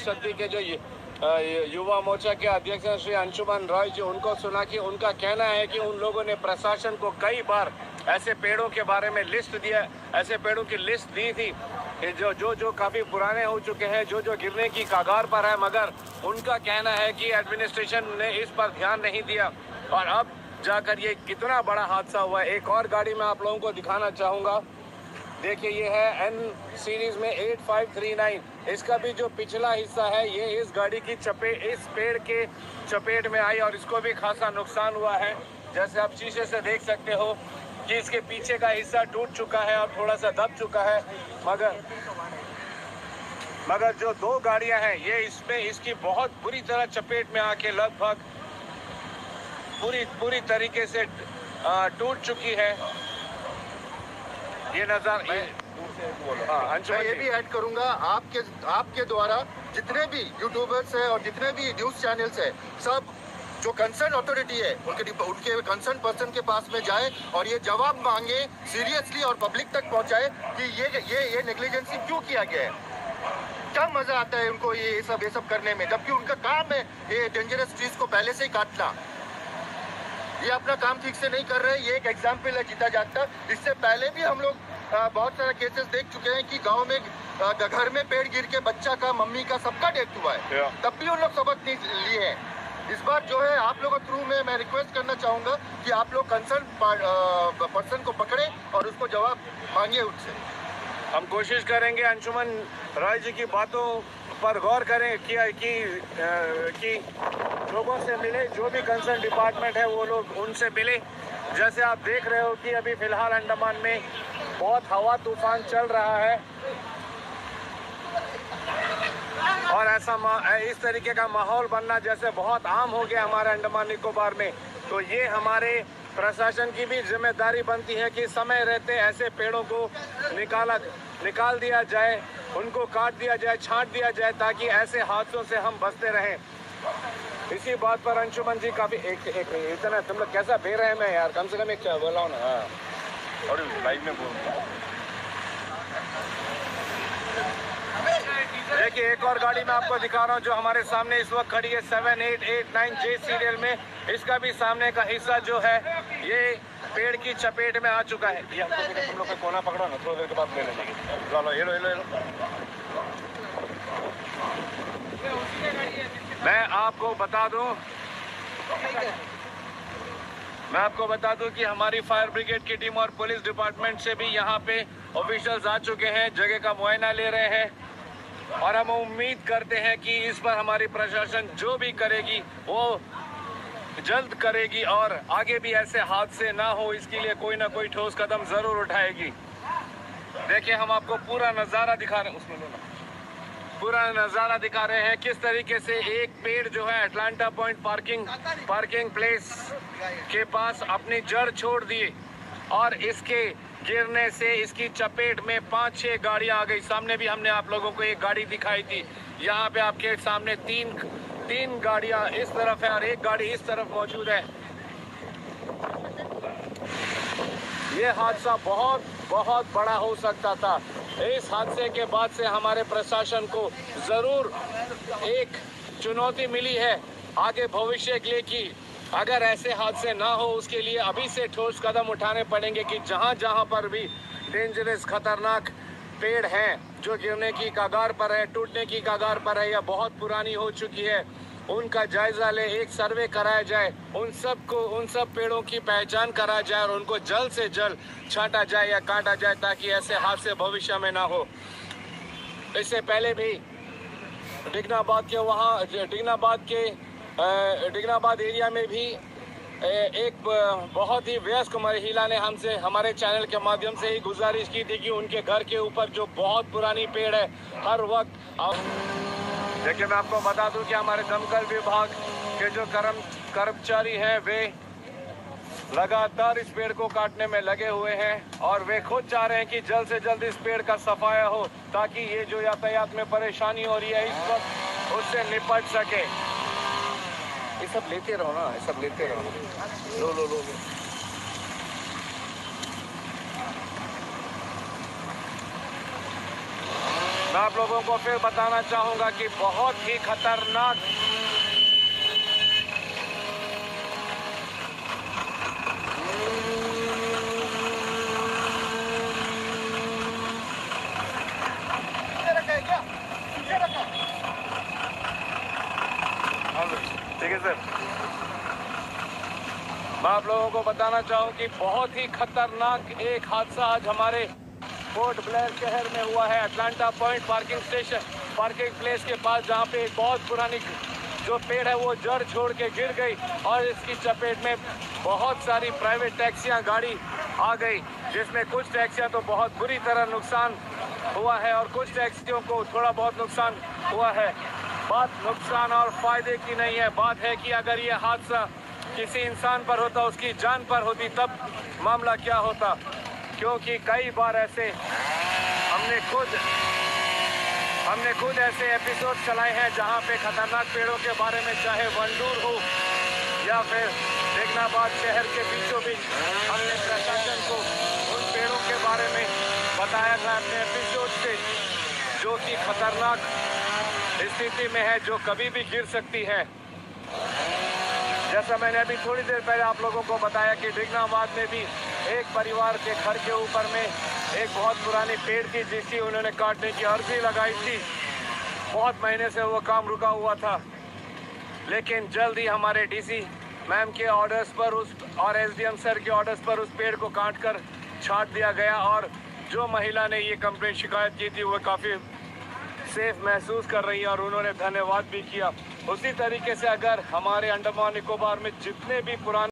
शक्ति के जो युवा मोर्चा के अध्यक्ष श्री अंशुमन रॉय जी, उनको सुना कि उनका कहना है कि उन लोगों ने प्रशासन को कई बार ऐसे पेड़ों के बारे में लिस्ट दिया, ऐसे पेड़ों की लिस्ट दी थी जो काफी पुराने हो चुके हैं, जो गिरने की कगार पर है, मगर उनका कहना है कि एडमिनिस्ट्रेशन ने इस पर ध्यान नहीं दिया और अब जाकर ये कितना बड़ा हादसा हुआ है। एक और गाड़ी मैं आप लोगों को दिखाना चाहूंगा। देखिए, ये है N सीरीज में 8539। इसका भी जो पिछला हिस्सा है ये इस गाड़ी की इस पेड़ के चपेट में आई और इसको भी खासा नुकसान हुआ है। जैसे आप शीशे से देख सकते हो कि इसके पीछे का हिस्सा टूट चुका है और थोड़ा सा दब चुका है, मगर जो दो गाड़ियां हैं ये इसकी बहुत बुरी तरह चपेट में आके लगभग पूरी तरीके से टूट चुकी है। ये नजर मैं ये भी ऐड करूंगा, आपके द्वारा जितने भी यूट्यूबर्स हैं और जितने भी न्यूज चैनल्स हैं, सब जो कंसर्न अथॉरिटी है उनके कंसर्न पर्सन के पास में जाए और ये जवाब मांगे सीरियसली और पब्लिक तक पहुंचाए कि ये नेग्लिजेंसी क्यों किया गया है। क्या मजा आता है उनको ये सब करने में, जबकि उनका काम है ये डेंजरस ट्रीज को पहले से ही काटना। ये अपना काम ठीक से नहीं कर रहे। ये एक एग्जाम्पल है जीता जागता। इससे पहले भी हम लोग बहुत सारे केसेस देख चुके हैं कि गांव में घर में पेड़ गिर के बच्चा का, मम्मी का, सबका डेथ हुआ है, तब भी उन लोग सबक नहीं लिए हैं। इस बार जो है आप लोगों के थ्रू में मैं रिक्वेस्ट करना चाहूंगा कि आप लोग कंसर्न पर्सन को पकड़े और उसको जवाब मांगिए उनसे। हम कोशिश करेंगे अंशुमन रॉय जी की बातों पर गौर करें कि लोगों से मिले, जो भी कंसर्न डिपार्टमेंट है वो लोग उनसे मिले। जैसे आप देख रहे हो कि अभी फिलहाल अंडमान में बहुत हवा तूफान चल रहा है और इस तरीके का माहौल बनना जैसे बहुत आम हो गया हमारे अंडमान निकोबार में। तो ये हमारे प्रशासन की भी जिम्मेदारी बनती है कि समय रहते ऐसे पेड़ों को निकाल दिया जाए, उनको काट दिया जाए, छांट दिया जाए, ताकि ऐसे हादसों से हम बचते रहें। इसी बात पर अंशुमन जी काफी इतना तुम लोग कैसा बे रहे हैं मैं यार, कम से कम एक क्या बोला हूँ ना। और लाइव में बोल देखिए, एक और गाड़ी मैं आपको दिखा रहा हूँ जो हमारे सामने इस वक्त खड़ी है 7889J सीरियल में। इसका भी सामने का हिस्सा जो है ये पेड़ की चपेट में आ चुका है। ये तुम लोग का कोना पकड़ो ना, थोड़ी देर के बाद ले लेंगे। ये लो। मैं आपको बता दूं कि हमारी फायर ब्रिगेड की टीम और पुलिस डिपार्टमेंट से भी यहाँ पे ऑफिशियल्स आ चुके हैं, जगह का मुआयना ले रहे हैं और हम उम्मीद करते हैं कि इस पर हमारी प्रशासन जो भी करेगी वो जल्द करेगी और आगे भी ऐसे हादसे ना हो इसके लिए कोई ना कोई ठोस कदम जरूर उठाएगी। देखिए, हम आपको पूरा नज़ारा दिखा रहे हैं किस तरीके से एक पेड़ जो है अटलांटा पॉइंट पार्किंग प्लेस के पास अपनी जड़ छोड़ दिए और इसके गिरने से इसकी चपेट में 5-6 गाड़ियां आ गई। सामने भी हमने आप लोगों को एक गाड़ी दिखाई थी। यहाँ पे आपके सामने तीन गाड़ियां इस तरफ है और एक गाड़ी इस तरफ मौजूद है। ये हादसा बहुत बड़ा हो सकता था। इस हादसे के बाद से हमारे प्रशासन को जरूर एक चुनौती मिली है आगे भविष्य के लिए कि अगर ऐसे हादसे ना हो उसके लिए अभी से ठोस कदम उठाने पड़ेंगे कि जहां पर भी डेंजरस खतरनाक पेड़ हैं जो गिरने की कगार पर है, टूटने की कगार पर है या बहुत पुरानी हो चुकी है, उनका जायजा ले, एक सर्वे कराया जाए, उन सब पेड़ों की पहचान कराया जाए और उनको जल्द से जल्द छांटा जाए या काटा जाए ताकि ऐसे हादसे भविष्य में ना हो। इससे पहले भी डिगनाबाद एरिया में भी एक बहुत ही वयस्क महिला ने हमसे हमारे चैनल के माध्यम से ही गुजारिश की थी कि उनके घर के ऊपर जो बहुत पुरानी पेड़ है हर वक्त। देखिए, मैं आपको बता दूं कि हमारे दमकल विभाग के जो कर्मचारी हैं वे लगातार इस पेड़ को काटने में लगे हुए हैं और वे खुद चाह रहे हैं कि जल्द से जल्द इस पेड़ का सफाया हो ताकि ये जो यातायात में परेशानी हो रही है इस वक्त उससे निपट सके। ये सब लेते रहो ना, ये सब लेते रहो। लो। मैं आप लोगों को फिर बताना चाहूँगा कि बहुत ही खतरनाक ठीक है सर। मैं आप लोगों को बताना चाहूँ कि बहुत ही खतरनाक एक हादसा आज हमारे पोर्ट ब्लेयर शहर में हुआ है। अटलांटा पॉइंट पार्किंग प्लेस के पास, जहाँ पे एक बहुत पुरानी जो पेड़ है वो जड़ छोड़ के गिर गई और इसकी चपेट में बहुत सारी प्राइवेट टैक्सियां गाड़ी आ गई, जिसमें कुछ टैक्सियां तो बहुत बुरी तरह नुकसान हुआ है और कुछ टैक्सियों को थोड़ा बहुत नुकसान हुआ है। बात नुकसान और फायदे की नहीं है, बात है कि अगर ये हादसा किसी इंसान पर होता, उसकी जान पर होती, तब मामला क्या होता। क्योंकि कई बार ऐसे हमने खुद ऐसे एपिसोड चलाए हैं जहां पे खतरनाक पेड़ों के बारे में, चाहे वंडूर हो या फिर टेकनाबाद शहर के बीचों बीच, हमने प्रशासन को उन पेड़ों के बारे में बताया था अपने एपिसोड से, जो कि खतरनाक स्थिति में है, जो कभी भी गिर सकती है। जैसा मैंने अभी थोड़ी देर पहले आप लोगों को बताया कि टेकनाबाद में भी एक परिवार के घर के ऊपर में एक बहुत पुरानी पेड़ थी, जिसकी उन्होंने काटने की अर्जी लगाई थी। बहुत महीने से वो काम रुका हुआ था, लेकिन जल्द ही हमारे डीसी मैम के ऑर्डर्स पर और एसडीएम सर के ऑर्डर्स पर उस पेड़ को काटकर छांट दिया गया और जो महिला ने ये कंप्लेंट शिकायत की थी वो काफ़ी सेफ महसूस कर रही है और उन्होंने धन्यवाद भी किया। उसी तरीके से अगर हमारे अंडमान निकोबार में जितने भी पुराने